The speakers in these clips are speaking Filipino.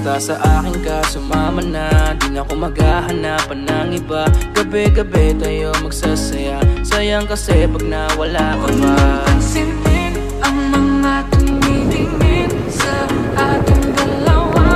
Basta sa akin ka sumama na, di na ako maghahanapan ng iba. Gabi-gabi tayo magsasaya, sayang kasi pag nawala ka ba. Pansinin ang mga tumitingin sa ating dalawa.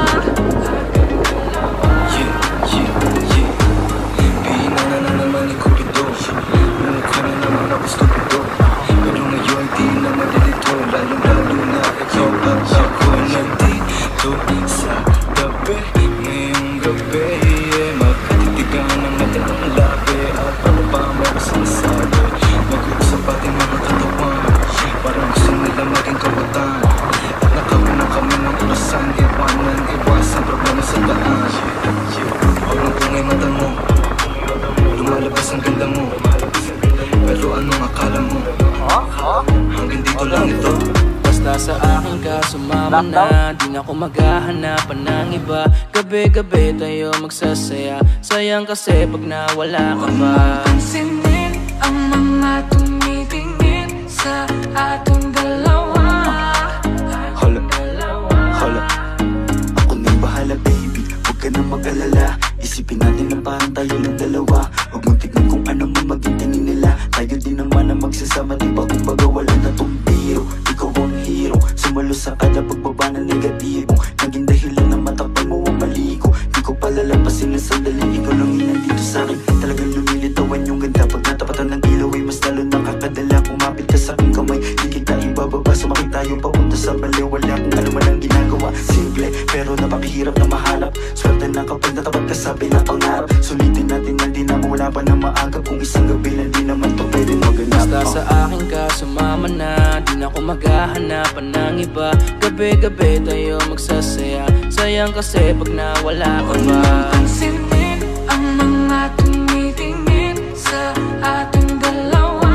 Bihina na naman ni Cupido, mukha na naman ako stupido. Pero ngayon di na malilito, lalong-lalo na ikaw at ako nandito sa tabi. Ngayong gabi, magkatitigan ang natin ng labi. At ano pa meron sinasabi, mag-uusap ating mga katawan, parang gusto nila maging kabutan. At nakapunang kami ng orasan, iwasan problema sa daan. Huwag mong tungay mata mo, lumalabas ang ganda mo. Pero anong akala mo, hanggang dito lang ito. Basta sa akin ka sumama na, di na ako maghahanapan ng iba. Gabi-gabi tayo magsasaya, sayang kasi pag nawala ka ba. Pansinin ang mga tumitingin sa ating dalawa. Hala, hala, ako nang bahala baby, huwag ka nang mag-alala. Isipin natin na parang tayo lang dalawa. Huwag mong tignan kung ano man maging tingin nila. Tayo din naman ang magsasama, diba? Kumbaga wala na tong biro. Ikaw ang hero, sumalo sa kada pagbaba na negatibo. Naging dahilan na matakpan mo ang mali ko. Di ko palalampasin na sandali, ikaw lang yung nandito sa'kin. Talagang lumilitawan yung ganda. Pag natapatan ng ilaw ay mas lalo nakakadala. Kumapit ka sa'king kamay, di kita ibababa. Sumakit tayo papunta sa baliw. Wala kung ano man ang ginagawa. Simple, pero napakahirap na mahanap. Swerte na kapag natapat ka sa pinapangarap. Sulitin natin na di na mawala pa na maaga. Kung isang gabi na di naman to pwede maganap. Basta sa akin ka sumama na, di na ako maghahanapan ng iba. Gabi-gabi tayo magsasaya, sayang kasi pag nawala ka ba. Pansinin ang mga tumitingin sa ating dalawa.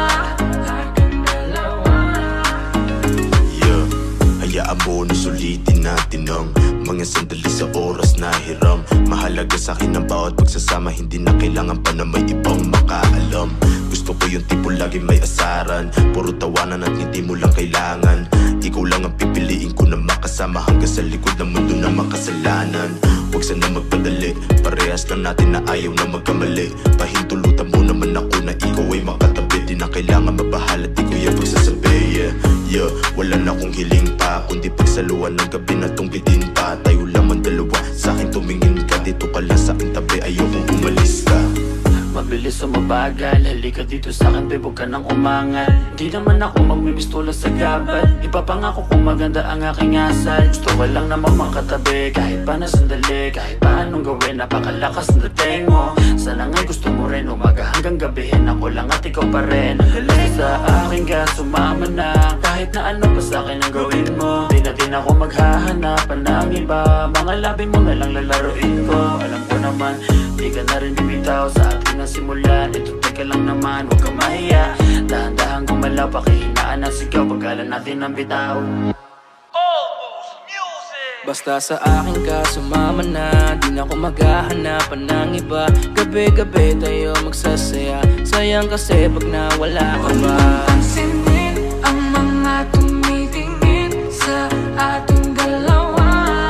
Yeah, hayaan mo na sulitin natin ang mga sandali sa oras na hiram. Mahalaga sa akin ang bawat pagsasama, hindi na kailangan pa na may ibang makaalam. Gusto ko yung tipo lagi may asaran, puro tawanan at hindi mo lang kailangan. Ikaw lang ang pipiliin ko na makasama hanggang sa likod ng mundo na makasalanan. Huwag sana magpadali, parehas lang natin na ayaw na magkamali. Pahintulutan mo naman ako na ikaw ay makatabi. Di na kailangan mabahala, di ko yung pagsasabi. Yeah, wala na akong hiling pa, kundi pagsaluan ng gabi na tungkitin pa. Tayo lamang dalawa, sa akin tumingin ka, dito ka lang sa aking tabi, ayokong umalis ka. Mabilis o mabagal, halika dito sa'kin, babe, huwag ka nang umangal. Di naman ako magmimistola sa gabal, ipapangako kung maganda ang aking asal. Gusto ko lang naman makatabi, kahit pa na sandali. Kahit pa anong gawin, napakalakas ng dating mo. Sana nga'y gusto mo rin, umaga hanggang gabihin. Ako lang at ikaw pa rin. Basta sa akin ka sumama na, kahit na ano pa sa'kin ang gawin mo. Di na din ako maghahanapan ng iba, mga labi mo na lang lalaroin ko. Alam ko naman, di ka na rin bibitaw sa atin na simulan. Ito teka lang naman, huwag kang mahiya. Dahan-dahan gumalaw, pakihinaan ang sigaw, paggalan natin ang bitaw. Basta sa akin ka sumama na, di na ako maghahanapan ng iba. Gabi-gabi tayo magsasaya, sayang kasi pag nawala ka ba. Pansinin ang mga tumitingin sa ating dalawa.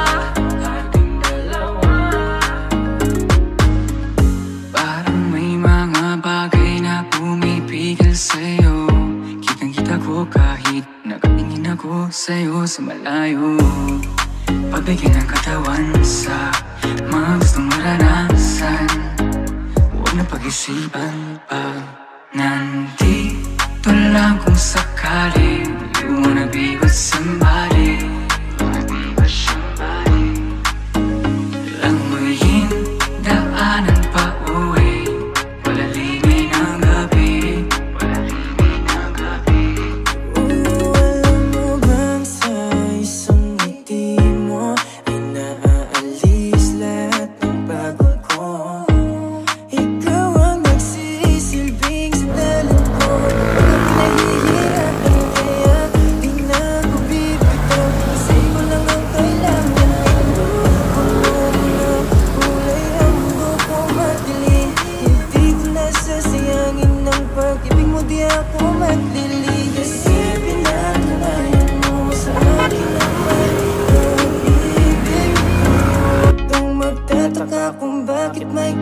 Parang may mga bagay na pumipigil sa'yo. Kitang-kita ko kahit nakatingin ako sa'yo sa malayo. Pagbigyan ng katawan sa mga gustong maranasan. Huwag na pag-isipan pag nandito lang kung sakali. You wanna be with somebody. Langoyin daanan pa uwi, wala limit ng gabi. Alam mo bang sa isang ngiti mo ay naaalis lahat ng pagod ko. Ikaw ang nagsisilbing sandalan ko. Pag nahihirapan kaya di na ako bibitaw.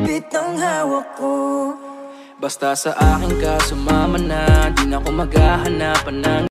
higpit ng hawak ko. Basta sa akin ka sumama na, di na ako maghahanapan ng